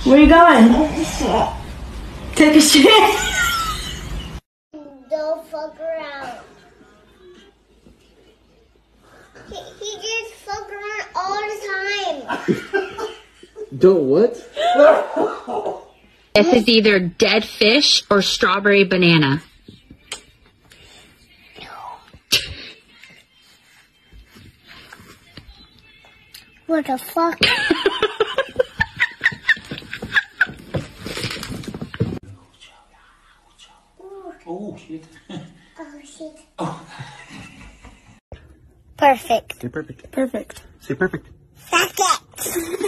Where are you going? Take a shit. Don't fuck around. He just fuck around all the time. Don't what? This is either dead fish or strawberry banana. What the fuck? Oh shit. Oh shit. Oh. Perfect. Say perfect. Perfect. Say perfect. Fuck it.